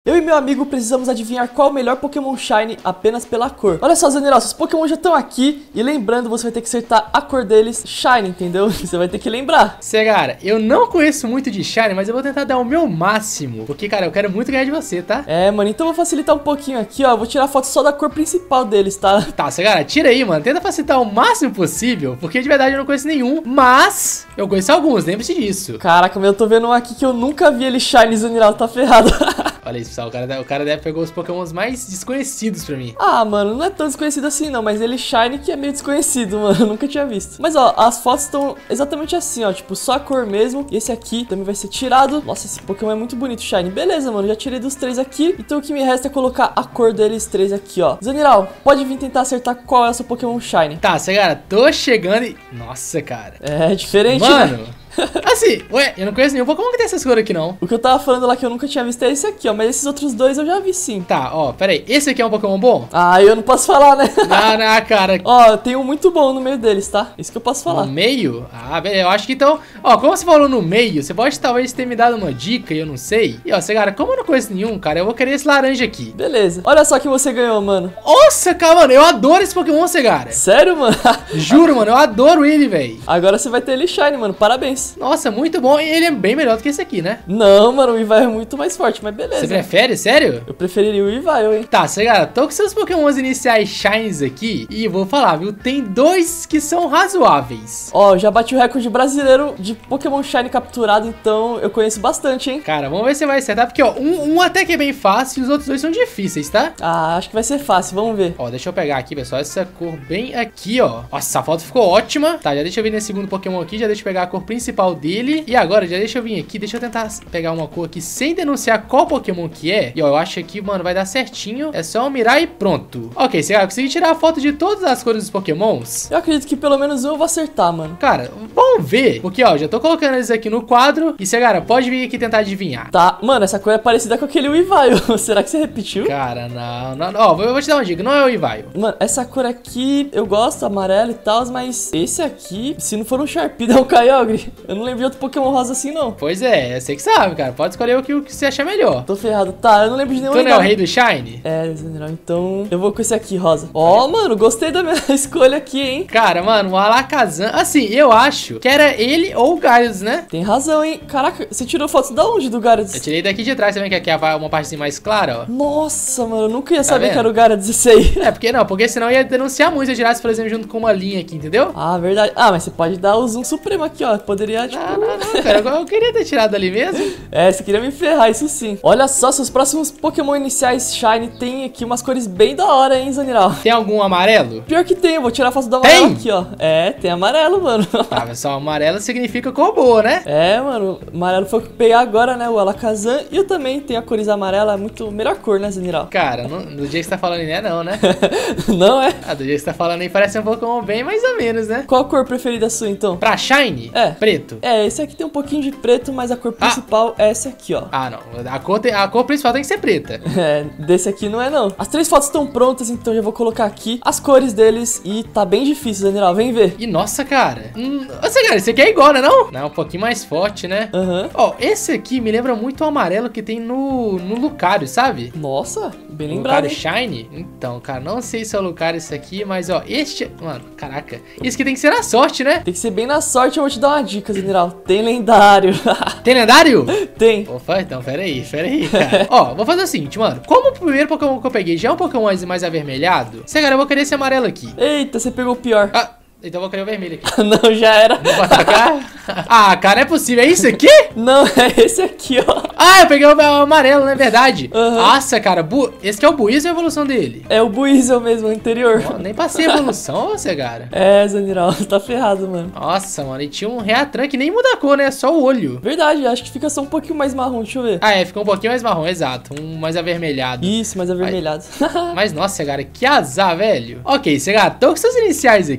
Eu e meu amigo precisamos adivinhar qual o melhor Pokémon Shiny apenas pela cor. Olha só, Zaniral, seus Pokémon já estão aqui. E lembrando, você vai ter que acertar a cor deles Shiny, entendeu? Você vai ter que lembrar. Cara, eu não conheço muito de Shiny, mas eu vou tentar dar o meu máximo. Porque, cara, eu quero muito ganhar de você, tá? É, mano, então eu vou facilitar um pouquinho aqui, ó. Eu vou tirar foto só da cor principal deles, tá? Tá, cara, tira aí, mano. Tenta facilitar o máximo possível. Porque de verdade eu não conheço nenhum. Mas eu conheço alguns, lembre-se disso. Caraca, mas eu tô vendo um aqui que eu nunca vi ele Shiny, Zaniral, tá ferrado. Olha isso, pessoal, o cara deve pegar os Pokémons mais desconhecidos pra mim. Ah, mano, não é tão desconhecido assim não, mas ele Shiny que é meio desconhecido, mano, eu nunca tinha visto. Mas ó, as fotos estão exatamente assim, ó, tipo, só a cor mesmo. E esse aqui também vai ser tirado. Nossa, esse Pokémon é muito bonito, Shiny. Beleza, mano, já tirei dos três aqui. Então o que me resta é colocar a cor deles três aqui, ó. Zaniral, pode vir tentar acertar qual é o seu Pokémon Shiny. Tá, cara, tô chegando e... Nossa, cara. É diferente, mano, né? Assim, ué, eu não conheço nenhum Pokémon que tem essas cores aqui, não. O que eu tava falando lá que eu nunca tinha visto é esse aqui, ó. Mas esses outros dois eu já vi sim. Tá, ó, pera aí. Esse aqui é um Pokémon bom? Ah, eu não posso falar, né? Não, cara. Ó, tem um muito bom no meio deles, tá? Isso que eu posso falar. No meio? Ah, beleza. Eu acho que então... Ó, como você falou no meio, você pode talvez ter me dado uma dica e eu não sei. E ó, cara, como eu não conheço nenhum, cara, eu vou querer esse laranja aqui. Beleza. Olha só que você ganhou, mano. Nossa, cara, mano, eu adoro esse Pokémon, cara. Sério, mano? Juro, mano, eu adoro ele, velho. Agora você vai ter ele Shiny, mano. Parabéns. Nossa, muito bom. E ele é bem melhor do que esse aqui, né? Não, mano, o Ivaio é muito mais forte, mas beleza. Você prefere? Sério? Eu preferiria o Ivaio, hein? Tá, cara, tô com seus Pokémons iniciais Shines aqui. E vou falar, viu? Tem dois que são razoáveis. Ó, eu já bati o recorde brasileiro de Pokémon Shiny capturado, então eu conheço bastante, hein? Cara, vamos ver se vai acertar. Porque, ó, um até que é bem fácil e os outros dois são difíceis, tá? Ah, acho que vai ser fácil, vamos ver. Ó, deixa eu pegar aqui, pessoal, essa cor bem aqui, ó. Nossa, a foto ficou ótima. Tá, já deixa eu vir nesse segundo Pokémon aqui, já deixa eu pegar a cor principal dele. E agora, já deixa eu vir aqui, deixa eu tentar pegar uma cor aqui sem denunciar qual Pokémon que é. E ó, eu acho que, mano, vai dar certinho. É só eu mirar e pronto. Ok, você consegui tirar a foto de todas as cores dos Pokémons? Eu acredito que pelo menos um eu vou acertar, mano. Cara, vamos ver. Porque, ó, já tô colocando eles aqui no quadro. E, cara, pode vir aqui tentar adivinhar. Tá, mano, essa cor é parecida com aquele Ivaio. Será que você repetiu? Cara, não. Ó, eu vou te dar uma dica, não é o Ivaio. Mano, essa cor aqui eu gosto, amarelo e tal, mas esse aqui, se não for um Sharpedo, é um Kyogre. Eu não lembro de outro Pokémon rosa assim, não. Pois é, você que sabe, cara. Pode escolher o que você achar melhor. Tô ferrado. Tá, eu não lembro de nenhum. Tu não é o rei do Shine? É, então eu vou com esse aqui, rosa. Ó, mano, gostei da minha escolha aqui, hein? Cara, mano, o Alakazam, assim, eu acho que era ele ou o Gyarados, né? Tem razão, hein? Caraca, você tirou foto da onde do Gyarados? Eu tirei daqui de trás, você vê que aqui é uma parte mais clara, ó. Nossa, mano, eu nunca ia saber vendo? que era o Gyarados esse aí. É, porque não, porque senão ia denunciar muito se eu tirasse, por exemplo, junto com uma linha aqui, entendeu? Ah, verdade. Ah, mas você pode dar o Zoom Supremo aqui, ó. Poderia, tipo... Não, cara, eu queria ter tirado ali mesmo. É, você queria me ferrar, isso sim. Olha só, seus próximos Pokémon iniciais Shiny tem aqui umas cores bem da hora, hein, Zaniral? Tem algum amarelo? Pior que tem, eu vou tirar a foto do amarelo Tem? aqui, ó. É, tem amarelo, mano. Ah, pessoal, amarelo significa cor boa, né? É, mano, amarelo foi o que eu peguei agora, né, o Alakazam. E eu também tenho a cores amarela, é muito melhor cor, né, Zaniral? Cara, do jeito que você tá falando aí, não, né? Não é? Ah, do jeito que você tá falando aí, parece um Pokémon bem mais ou menos, né? Qual a cor preferida sua, então? Pra Shine? É. Preto. É, esse aqui tem um pouquinho de preto, mas a cor principal é essa aqui, ó. Ah, não. A cor principal tem que ser preta. É, desse aqui não é, não. As três fotos estão prontas, então já vou colocar aqui as cores deles. E tá bem difícil, Daniel. Vem ver. E nossa, cara. Nossa, cara, esse aqui é igual, né, não? Não, um pouquinho mais forte, né? Aham. Ó, esse aqui me lembra muito o amarelo que tem no Lucario, sabe? Nossa, bem lembrado, Lucario hein? Shine? Então, cara, não sei se é o Lucario esse aqui, mas ó, este... Mano, caraca. Isso aqui tem que ser na sorte, né? Tem que ser bem na sorte, eu vou te dar uma dica, General. Tem lendário. Tem lendário? Tem. Opa, então, pera aí, cara. Ó, vou fazer o seguinte, mano. Como o primeiro Pokémon que eu peguei já é um Pokémon mais avermelhado, cara, eu vou querer esse amarelo aqui. Eita, você pegou o pior. Ah, então eu vou querer o vermelho aqui. Não, já era. Vou atacar? Ah, cara, não é possível. É isso aqui? Não, é esse aqui, ó. Ah, eu peguei o amarelo, não é verdade? Uhum. Nossa, cara, esse aqui é o Buizel ou a evolução dele? É o Buizel mesmo, o anterior. Oh, nem passei a evolução, ô, cara. É, Zaniral, tá ferrado, mano. Nossa, mano, e tinha um Reatran que nem muda a cor, né? Só o olho. Verdade, acho que fica só um pouquinho mais marrom, deixa eu ver. Ah, é, ficou um pouquinho mais marrom, exato. Um mais avermelhado. Isso, mais avermelhado. Mas, nossa, cara, que azar, velho. Ok, cara, tô com seus iniciais aqui.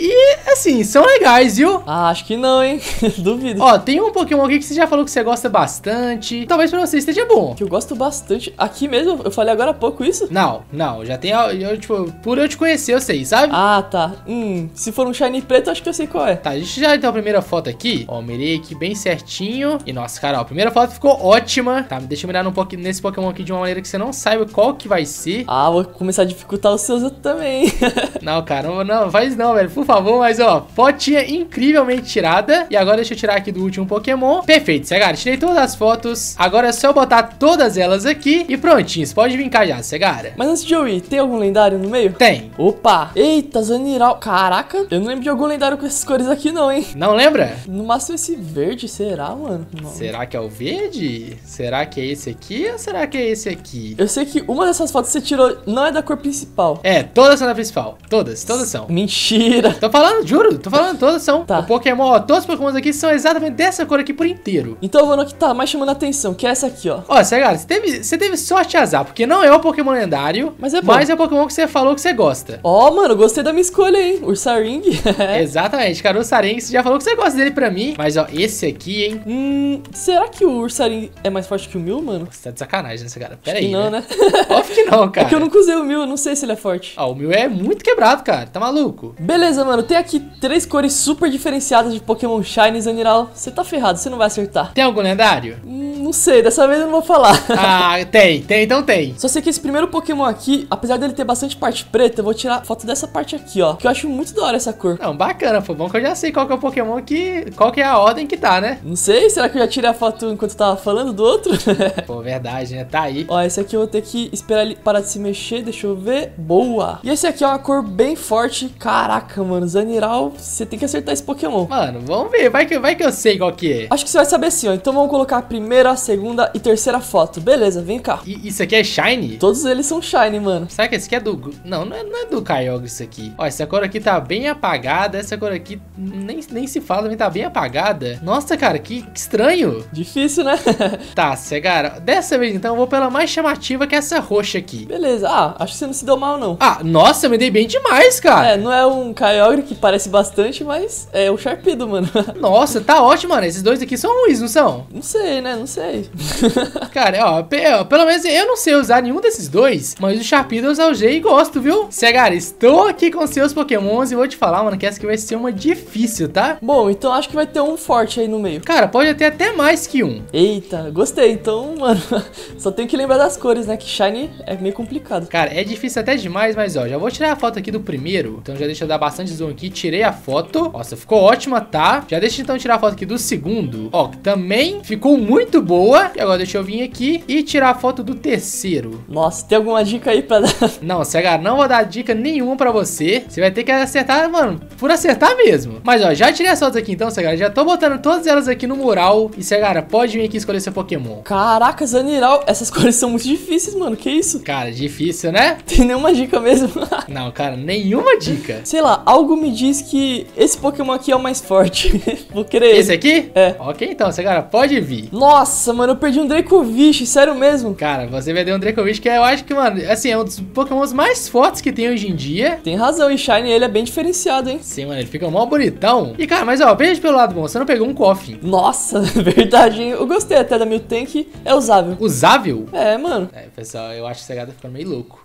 E, assim, são legais, viu? Ah, acho que não, hein? Duvido. Ó, tem um Pokémon aqui que você já falou que você gosta bastante. Talvez pra você esteja bom. Que eu gosto bastante. Aqui mesmo, eu falei agora há pouco isso? Não, já tem, tipo, por eu te conhecer, eu sei, sabe? Ah, tá. Se for um shiny preto, acho que eu sei qual é. Tá, deixa eu já então a primeira foto aqui. Ó, mirei aqui bem certinho. E, nossa, cara, ó, a primeira foto ficou ótima. Tá, deixa eu mirar nesse Pokémon aqui de uma maneira que você não saiba qual que vai ser. Ah, vou começar a dificultar os seus também. Não, cara, não faz não, velho, por favor. Mas, ó, fotinha incrivelmente tirada. E agora deixa eu tirar aqui do último Pokémon. Perfeito, Segara, tirei todas as fotos. Agora é só botar todas elas aqui e prontinho, você pode vir cá já, Segara. Mas antes de eu ir, tem algum lendário no meio? Tem. Opa! Eita, Zaniral. Caraca, eu não lembro de algum lendário com essas cores aqui não, hein? Não lembra? No máximo esse verde, será, mano? Não. Será que é o verde? Será que é esse aqui ou será que é esse aqui? Eu sei que uma dessas fotos que você tirou não é da cor principal. É, todas são da principal. Todas são. Mentira! Tô falando, juro, todas são. Tá. O Pokémon, ó, todos os Pokémons aqui são exatamente dessa cor aqui por inteiro. Então eu vou no que tá mais chamando a atenção, que é essa aqui, ó. Ó, Segara, você teve sorte e azar, porque não é o Pokémon lendário, Mas é bom. mas é o Pokémon que você falou que você gosta. Ó, mano, gostei da minha escolha, hein? Ursaring. Exatamente, cara, o Ursaring, você já falou que você gosta dele pra mim, mas ó, esse aqui, hein? Será que o Ursaring é mais forte que o Mil, mano? Você tá de sacanagem, né, cara? Pera Acho aí, que não, né? Óbvio que não, cara. É que eu nunca usei o Mil, eu não sei se ele é forte. Ó, o meu é muito quebrado, cara, tá maluco? Beleza, mano, tem aqui 3 cores super diferenciadas de Pokémon Shiny, Zaniral. Você tá ferrado, você não vai acertar. Tem algum lendário? Não sei, dessa vez eu não vou falar. Ah, então tem. Só sei que esse primeiro Pokémon aqui, apesar dele ter bastante parte preta, eu vou tirar foto dessa parte aqui, ó. Que eu acho muito da hora essa cor. Não, bacana, pô, bom que eu já sei qual que é o Pokémon qual que é a ordem que tá, né? Não sei, será que eu já tirei a foto enquanto eu tava falando do outro? Pô, verdade, né? Tá aí. Ó, esse aqui eu vou ter que esperar ele parar de se mexer, deixa eu ver. Boa! E esse aqui é uma cor bem forte. Caraca, mano, Zaniral, você tem que acertar esse Pokémon. Mano, vamos ver, vai que eu sei qual que é. Acho que você vai saber assim, ó. Então vamos colocar a primeira, a segunda e terceira foto. Beleza, vem cá. E isso aqui é Shiny? Todos eles são Shiny, mano. Será que esse aqui é do... Não é do Kyogre isso aqui. Ó, essa cor aqui tá bem apagada. Essa cor aqui nem se fala, também tá bem apagada. Nossa, cara, que estranho. Difícil, né? Tá, Segara, dessa vez então eu vou pela mais chamativa, que é essa roxa aqui. Beleza. Ah, acho que você não se deu mal, não. Ah, nossa, eu me dei bem demais, cara. É, não é um Kyogre que parece bastante, mas é o Sharpedo, mano. Nossa, tá ótimo, mano. Esses dois aqui são ruins, não são? Não sei, né? Não sei. Cara, ó, pelo menos eu não sei usar nenhum desses dois, mas o Sharpedo eu já usei e gosto, viu? Segara, estou aqui com seus Pokémons e vou te falar, mano, que essa aqui vai ser uma difícil, tá? Bom, então acho que vai ter um forte aí no meio. Cara, pode ter até mais que um. Eita, gostei. Então, mano, só tenho que lembrar das cores, né? Que Shiny é meio complicado. Cara, é difícil até demais, mas ó, já vou tirar a foto aqui do primeiro. Então já deixa eu dar bastante zoom aqui. Tirei a foto. Nossa, ficou ótima, tá? Já deixa então tirar a foto aqui do segundo. Ó, que também ficou muito boa. E agora deixa eu vir aqui e tirar a foto do terceiro. Nossa, tem alguma dica aí pra dar? Não, Segara, não vou dar dica nenhuma pra você. Você vai ter que acertar, mano, por acertar mesmo. Mas ó, já tirei as fotos aqui então, Segara. Já tô botando todas elas aqui no mural. E Segara, pode vir aqui escolher seu Pokémon. Caraca, Zaniral, essas cores são muito difíceis, mano. Que isso? Cara, difícil, né? Tem nenhuma dica mesmo. Não, cara, nenhuma dica. Sei lá, algo me diz que esse Pokémon aqui é o mais forte. Vou querer Esse aqui? É. Ok, então, Segara, pode vir. Nossa, mano, eu perdi um Dracovish, sério mesmo? Cara, você vai ter um Dracovish que eu acho que, mano, assim, é um dos Pokémons mais fortes que tem hoje em dia. Tem razão, e Shiny ele é bem diferenciado, hein? Sim, mano, ele fica mó bonitão. E, cara, mas ó, veja pelo lado bom, você não pegou um Koffing. Nossa, verdade, hein? Eu gostei até da Miltank, é usável. Usável? É, mano. É, pessoal, eu acho que o Segara tá ficando meio louco.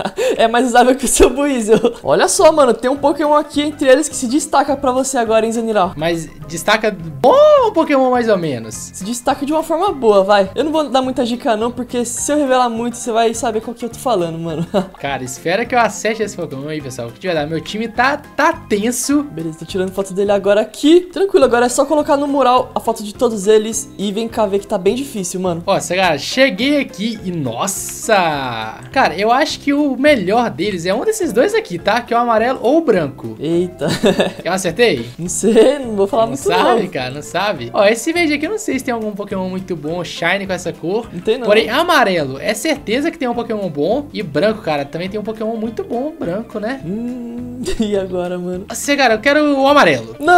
É mais usável que o seu Buizel. Olha só, mano, tem um Pokémon aqui entre eles que se destaca pra você agora, hein, Zaniral? Mas destaca bom ou Pokémon mais ou menos? Se destaca de uma forma boa, vai. Eu não vou dar muita dica não, porque se eu revelar muito, você vai saber qual que eu tô falando, mano. Cara, espera que eu acerte esse Pokémon aí, pessoal. Que de verdade, meu time tá tenso. Beleza, tô tirando foto dele agora aqui. Tranquilo, agora é só colocar no mural a foto de todos eles e vem cá ver que tá bem difícil, mano. Ó, Segara, cheguei aqui e nossa! Cara, eu acho que o melhor deles é um desses dois aqui, tá? Que é o amarelo ou o branco. Eita. Eu acertei? Não sei, não vou falar Não muito sabe, não. cara, não sabe. Ó, esse verde aqui eu não sei se tem algum Pokémon muito bom, shiny com essa cor. Não tem não. Porém, amarelo é certeza que tem um Pokémon bom. E branco, cara, também tem um Pokémon muito bom, branco, né? E agora, mano? Segara, eu quero o amarelo. Não!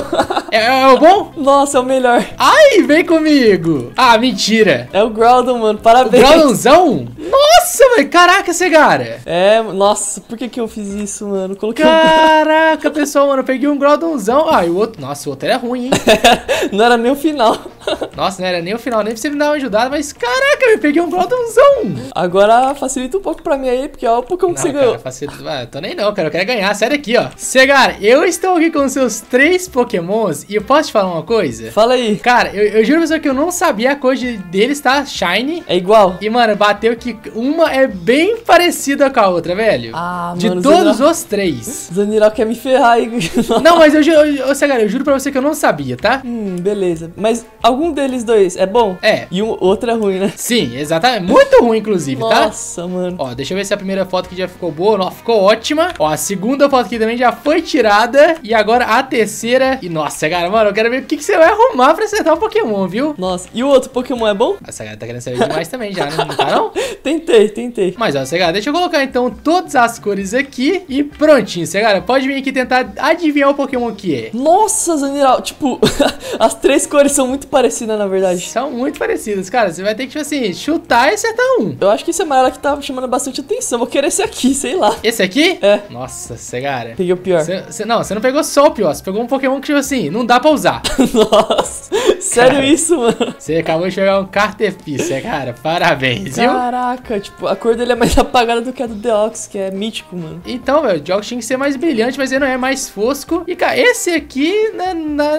É o bom? Nossa, é o melhor. Ai, vem comigo. Ah, mentira. É o Groudon, mano, O parabéns. Groudonzão? Nossa, velho. Caraca, Segara. É, nossa, por que eu fiz isso, mano? Coloquei Caraca, pessoal, mano. Eu peguei um Groudonzão. Ah, e o outro... Nossa, o outro era ruim, hein? Não era nem o final. Nossa, não era nem o final. Nem pra você me dar uma ajudada. Mas, caraca, eu peguei um Groudonzão. Agora facilita um pouco pra mim aí, porque ó o Pokémon que você ganhou. Facilita... tô nem não, cara. Eu quero ganhar. Sai daqui, ó. Segara, eu estou aqui com os seus 3 Pokémons. E eu posso te falar uma coisa? Fala aí. Cara, eu juro pra você que eu não sabia a cor deles, tá? Shiny. É igual. E, mano, bateu que uma é bem parecida com a outra, velho. Ah, de mano. todos os 3. Zaniral quer me ferrar aí. Não, mas Segara, eu juro pra você que eu não sabia, tá? Beleza. Mas algum deles dois é bom? É. E o outro é ruim, né? Sim, exatamente. Muito ruim, inclusive, tá? Nossa, mano. Ó, deixa eu ver se a primeira foto aqui já ficou boa. Não, ficou ótima. Ó, a segunda foto aqui também já foi tirada. E agora a terceira. E nossa, cara, mano, eu quero ver o que você vai arrumar pra acertar o Pokémon, viu? Nossa, e o outro Pokémon é bom? Essa galera tá querendo saber demais também já, não tá não? Tentei. Mas ó, Segara, deixa eu colocar então todas as cores aqui e prontinho, Segara. Pode vir aqui tentar adivinhar o Pokémon que é. Nossa, Zaniral, tipo, as 3 cores são muito parecidas, na verdade. São muito parecidas, cara. Você vai ter que, tipo assim, chutar e acertar um. Eu acho que esse amarelo aqui tá chamando bastante atenção. Vou querer esse aqui, sei lá. Esse aqui? É. Nossa, Segara. Peguei o pior. Você não pegou só o pior. Você pegou um Pokémon que, tipo assim, não dá pra usar. Nossa, sério Cara, isso, mano? Você acabou de jogar um Caterpie, cara. Parabéns, viu? Caraca, tipo, a cor dele é mais apagada do que a do Deoxys, que é mítico, mano. Então, velho, o Deoxys tinha que ser mais brilhante, mas ele não é mais fosco. E, cara, esse aqui, né,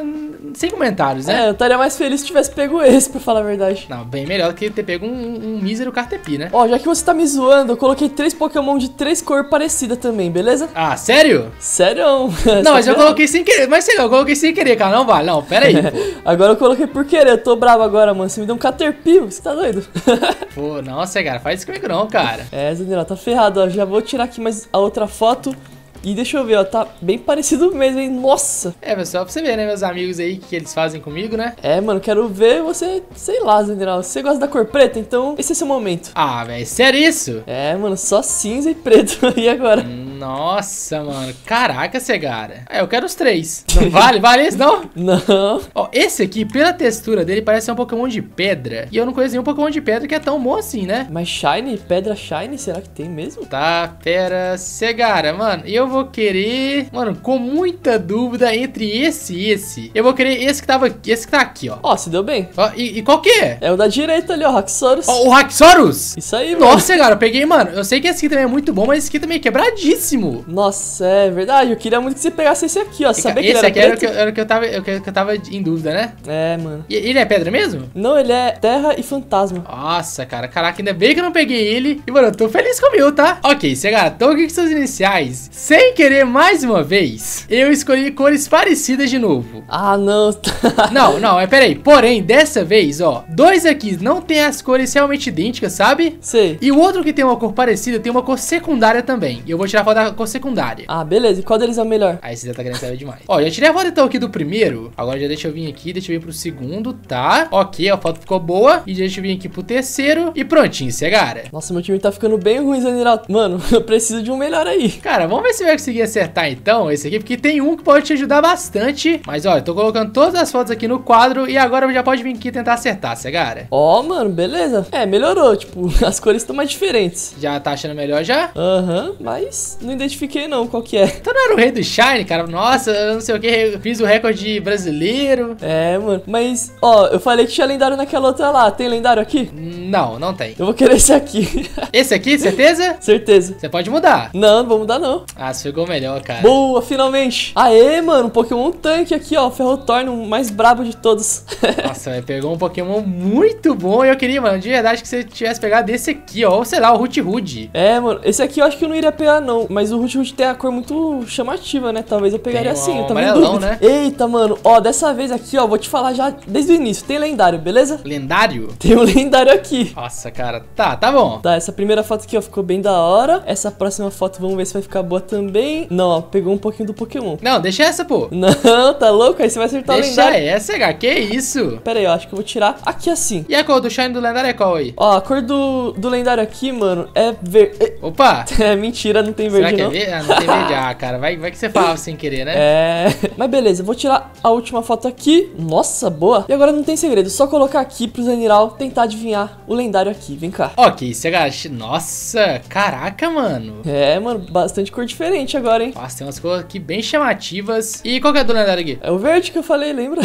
sem comentários, né? É, eu estaria mais feliz se tivesse pego esse, pra falar a verdade. Não, bem melhor do que ter pego um mísero Caterpie, né? Ó, já que você tá me zoando, eu coloquei 3 Pokémon de 3 cores parecidas também, beleza? Ah, sério? Sério? Não, mas eu coloquei sem querer. Mas sei lá, eu coloquei sem querer, cara. Não vale, não. Pera aí, pô. Agora eu coloquei por querer, eu tô bravo agora, mano. Você me deu um Caterpie, você tá doido? Pô, nossa, cara, faz isso comigo não, cara. É, Zanira, tá ferrado, ó. Já vou tirar aqui mais a outra foto. E deixa eu ver, ó, tá bem parecido mesmo, hein? Nossa! É, pessoal, pra você ver, né, meus amigos aí, o que eles fazem comigo, né? É, mano, quero ver você, sei lá, Zanira. Você gosta da cor preta, então esse é seu momento. Ah, velho, sério isso? É, mano, só cinza e preto. E agora? Nossa, mano. Caraca, Segara. É, eu quero os 3. Não vale isso, não? Não. Ó, esse aqui, pela textura dele, parece ser um Pokémon de pedra. E eu não conheço nenhum Pokémon de pedra que é tão bom assim, né? Mas Shiny? Pedra Shiny? Será que tem mesmo? Tá, pera, Segara, mano, eu vou querer, mano, com muita dúvida entre esse e esse. Eu vou querer esse que tá aqui, ó. Ó, se deu bem. Ó, e qual que é? É o da direita ali, ó, Haxorus. Ó, o Haxorus? Isso aí, mano. Nossa, Segara, eu peguei, mano, eu sei que esse aqui também é muito bom, mas esse aqui também é quebradíssimo. Nossa, é verdade. Eu queria muito que você pegasse esse aqui, ó. Sabia que ele esse era aqui preto? era o que eu tava em dúvida, né? É, mano. E ele é pedra mesmo? Não, ele é terra e fantasma. Nossa, cara, caraca, ainda bem que eu não peguei ele. E, mano, eu tô feliz com o meu, tá? Ok, Segara, tô aqui com seus iniciais. Sem querer, mais uma vez, eu escolhi cores parecidas de novo. Ah, não. Não, peraí. Porém, dessa vez, ó, 2 aqui não tem as cores realmente idênticas, sabe? Sei. E o outro que tem uma cor parecida tem uma cor secundária também. E eu vou tirar a foto da cor secundária. Ah, beleza. E qual deles é o melhor? Aí você já tá querendo saber demais. Ó, já tirei a foto então aqui do primeiro. Agora já deixa eu vir aqui, deixa eu vir pro segundo, tá? Ok, a foto ficou boa. E deixa eu vir aqui pro terceiro. E prontinho, Segara. Nossa, meu time tá ficando bem ruim, Zanira. Mano, eu preciso de um melhor aí. Cara, vamos ver se vai conseguir acertar então esse aqui, porque tem um que pode te ajudar bastante. Mas ó, eu tô colocando todas as fotos aqui no quadro e agora já pode vir aqui tentar acertar, Segara. Ó, mano, beleza. É, melhorou, tipo, as cores estão mais diferentes. Já tá achando melhor já? Aham, mas não identifiquei não qual que é. Então não era o rei do Shine, cara? Nossa, eu não sei o que, fiz o recorde brasileiro. É, mano, mas, ó, eu falei que tinha lendário naquela outra lá. Tem lendário aqui? Não, não tem. Eu vou querer esse aqui. Esse aqui, certeza? Certeza. Você pode mudar. Não vou mudar não. Ah, você ficou melhor, cara. Boa, finalmente. Aê, mano, um Pokémon tanque aqui, ó. Ferrothorn, o mais brabo de todos. Nossa, velho, pegou um Pokémon muito bom. E eu queria, mano, de verdade que você tivesse pegado desse aqui, ó. Ou sei lá, o Root. É, mano, esse aqui eu acho que eu não iria pegar, não. Mas o Root tem a cor muito chamativa, né? Talvez eu pegaria assim. Eu tava em amarelão, dúvida. né? Eita, mano, ó, dessa vez aqui, ó, vou te falar já desde o início. Tem lendário, beleza? Lendário? Tem um lendário aqui. Nossa, cara. Tá bom. Tá, essa primeira foto aqui, ó, ficou bem da hora. Essa próxima foto, vamos ver se vai ficar boa também. Não, ó, pegou um pouquinho do Pokémon. Não, deixa essa, pô. Não, tá louco? Aí você vai acertar o Deixa lendário. essa, cara. Que isso? Pera aí, eu acho que eu vou tirar aqui assim. E a cor do Shine do lendário é qual aí? Ó, a cor do lendário aqui, mano, é verde. Opa! É mentira, não tem Você verde, que é não? verde? Ah, não tem verde. Ah, cara, vai que você falava sem querer, né? É, mas beleza, eu vou tirar a última foto aqui. Nossa, boa. E agora não tem segredo, só colocar aqui pro Zeniral tentar adivinhar o lendário aqui. Vem cá. Ok, CH. Nossa, caraca, mano. É, mano, bastante cor diferente agora, hein? Nossa, tem umas cores aqui bem chamativas. E qual que é do lendário aqui? É o verde que eu falei, lembra?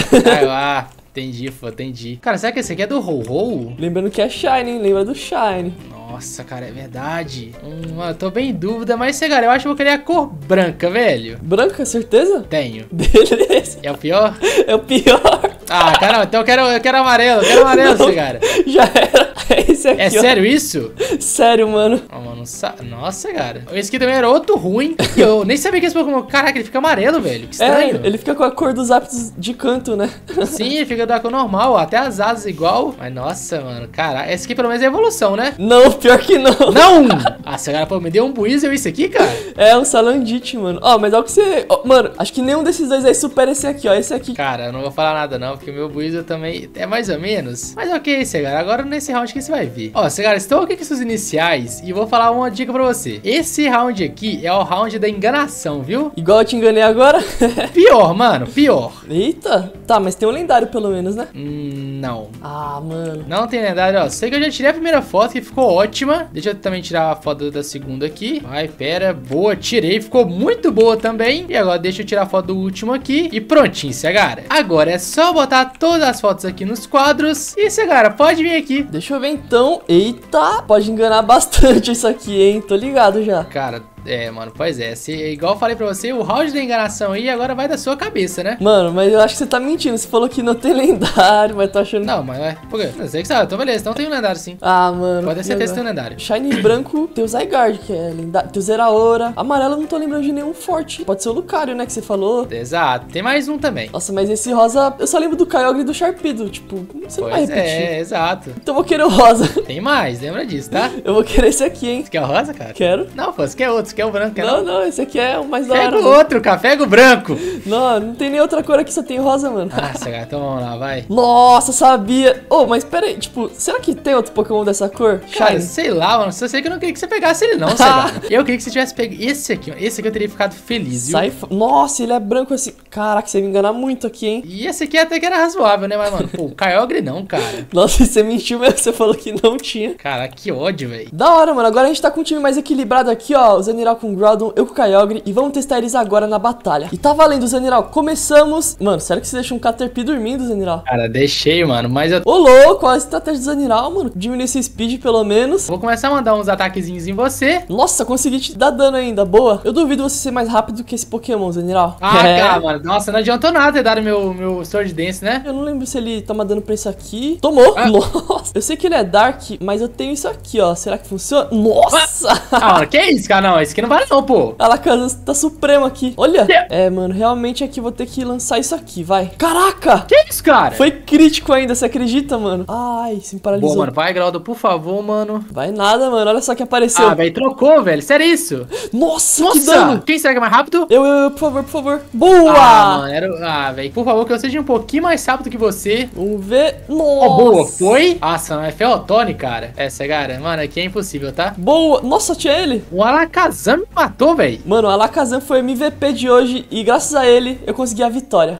Entendi, pô, entendi. Cara, será que esse aqui é do Ho-Ho? Lembrando que é Shine, hein? Lembra do Shine. Nossa, cara, é verdade. Eu tô bem em dúvida, mas, cara, eu acho que eu vou querer a cor branca, velho. Branca, certeza? Tenho. Beleza. É o pior? É o pior. Ah, caramba, então eu quero amarelo, cara. Já era. É esse aqui, É sério isso? Sério, mano. Oh, mano, nossa, cara. Esse aqui também era outro ruim. E eu nem sabia que esse Pokémon... Caraca, ele fica amarelo, velho. Que estranho. É, ele fica com a cor dos hábitos de canto, né? Sim, ele fica da cor normal, até as asas igual. Mas nossa, mano, caraca. Esse aqui pelo menos é evolução, né? Não, pior que não. Não! Nossa, cara, pô, me deu um Buizel isso aqui, cara. É um Salandit, mano. Ó, mas olha o que você... Ó, mano, acho que nenhum desses dois aí supera esse aqui, ó. Esse aqui. Cara, eu não vou falar nada não, porque o meu Buizel também é mais ou menos. Mas ok, Cegar, agora nesse round aqui você vai ver. Ó, Cegar, estou aqui com seus iniciais e vou falar uma dica pra você. Esse round aqui é o round da enganação, viu? Igual eu te enganei agora. Pior, mano, pior. Eita. Tá, mas tem um lendário pelo menos, né? Não. Ah, mano. Não tem lendário, ó. Sei que eu já tirei a primeira foto, que ficou ótima. Deixa eu também tirar a foto da segunda aqui. Vai, pera, boa, tirei. Ficou muito boa também. E agora deixa eu tirar a foto do último aqui. E prontinho, Cegara. Agora é só botar todas as fotos aqui nos quadros. E, Cegara, pode vir aqui. Deixa eu ver então. Eita, pode enganar bastante isso aqui, hein? Tô ligado já. Cara, mano, pois é. Igual eu falei pra você, o round da enganação aí agora vai da sua cabeça, né? Mano, mas eu acho que você tá mentindo. Você falou que não tem lendário, mas tô achando... Não, mas é. Por quê? Não sei que sabe. Então beleza, então tem um lendário sim. Ah, mano. Pode ter certeza que tem um lendário. Shiny branco tem o Zygarde, que é lendário. Tem o Zeraora. Amarelo eu não tô lembrando de nenhum forte. Pode ser o Lucario, né, que você falou. Exato. Tem mais um também. Nossa, mas esse rosa... Eu só lembro do Kyogre e do Sharpedo. Tipo, você não vai Pois repetir. é, exato. Então eu vou querer o rosa. Tem mais, lembra disso, tá? Eu vou querer esse aqui, hein? Você quer o rosa, cara? Quero. Não, pô, você quer outro, você quer o branco, quer Não, esse aqui é o mais da Pega hora. o outro, cara, pega o branco. Não tem nem outra cor aqui, só tem rosa, mano. Nossa, cara, então vamos lá, vai. Nossa, sabia. Oh, mas pera aí, tipo, será que tem outro Pokémon dessa cor? Cara, Shiny. sei lá, mano, só sei que eu não queria que você pegasse ele não, Cegara. Eu queria que você tivesse pego esse aqui, ó. Esse aqui eu teria ficado feliz, viu? Nossa, ele é branco assim. Caraca, você me engana muito aqui, hein? E esse aqui até que era razoável, né? Mas, mano, pô, o Kyogre não, cara. Nossa, você mentiu mesmo, você falou que não tinha. Cara, que ódio, velho. Da hora, mano. Agora a gente tá com um time mais equilibrado aqui, ó. O Zeniral com o Groudon, eu com o Kyogre. E vamos testar eles agora na batalha. E tá valendo, Zeniral. Começamos. Mano, sério que você deixa um Caterpie dormindo, Zeniral? Cara, deixei, mano, mas eu... Ô, louco, a estratégia do Zeniral, mano. Diminuir esse speed, pelo menos. Vou começar a mandar uns ataquezinhos em você. Nossa, consegui te dar dano ainda. Boa. Eu duvido você ser mais rápido que esse Pokémon, Zeniral. Ah, cara, mano. Nossa, não adiantou nada ter dado meu Sword Dance, né? Eu não lembro se ele toma dano pra isso aqui. Tomou. Ah. Nossa. Eu sei que ele é Dark, mas eu tenho isso aqui, ó. Será que funciona? Nossa. Ah, mano, que isso, cara? Não, esse aqui não vale não, pô. Alakazam tá supremo aqui. Olha. Yeah. É, mano, realmente aqui eu vou ter que lançar isso aqui, vai. Caraca. Que isso, cara? Foi crítico ainda, você acredita, mano? Ai, se me paralisou. Boa, mano. Vai, Groudon, por favor, mano. Vai nada, mano. Olha só que apareceu. Ah, velho, trocou, velho. Sério isso? Nossa, que dano. Nossa! Quem será que é mais rápido? Eu, por favor, por favor. Boa. Ah, mano, velho, por favor, que eu seja um pouquinho mais rápido que você. Vamos ver. Nossa. Ó, boa, foi? Nossa, mas é Ferrotone, cara. Essa, cara, mano, aqui é impossível, tá? Boa. Nossa, tinha ele. O Alakazam me matou, velho. Mano, o Alakazam foi MVP de hoje e graças a ele eu consegui a vitória.